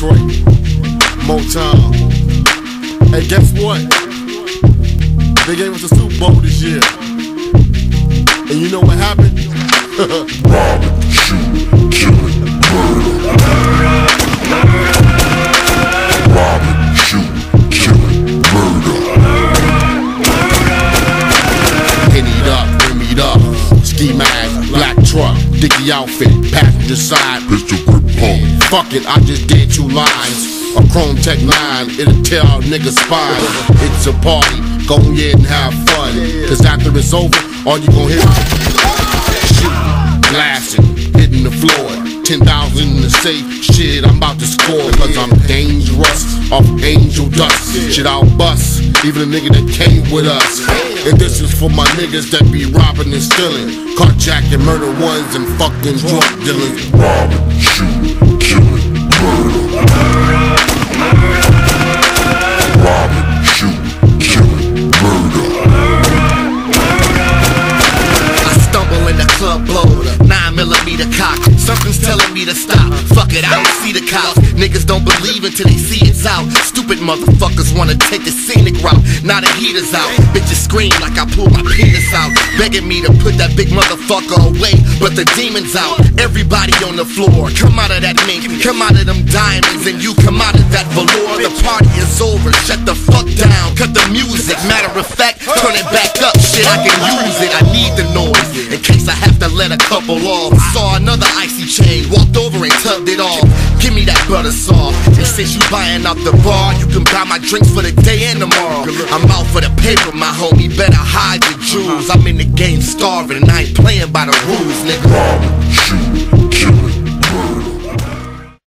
Detroit, Motown. Hey, guess what? They gave us a Super Bowl this year. And you know what happened? Robbing, shooting, killing, murder. Robbing, shooting, killing, murder. Hennied up, rimmied up, ski mask, black truck, dicky outfit, passenger side, Pistol grip pump. fuck it, I just did 2 lines. A Chrome Tech 9, it'll tear our niggas' spine. It's a party, go ahead and have fun. Cause after it's over, all you gon' hear is shooting, blasting, hitting the floor. 10,000 in the safe, shit, I'm about to score. Cause I'm dangerous, off angel dust. Shit, I'll bust, even a nigga that came with us. And this is for my niggas that be robbing and stealing, carjacking, murder ones, and fucking drug dealers. Robbing, shooting, killing, murder. Robbing, shooting, killing, murder. I stumble in the club, blow the 9mm cock. Something's telling me to stop. Fuck it, I don't see the cops. Niggas don't believe until they see it's out. Stupid motherfuckers wanna take the scenic route. Now the heater's out. Bitches scream like I pulled my penis out, begging me to put that big motherfucker away. But the demon's out. Everybody on the floor, come out of that mink, come out of them diamonds, and you come out of that velour. The party is over, shut the fuck down, cut the music. Matter of fact, turn it back up. Shit, I can use it. I need the noise in case I have to let a couple off. Saw another icy chain, walked over and tugged it off. Give me that butter soft. And since you buying out the bar, you can buy my drinks for the day and tomorrow. I'm out for the paper, my homie. Better hide your jewels. I'm in the game starving and I ain't playing by the rules, nigga. Robbing, shooting, killing.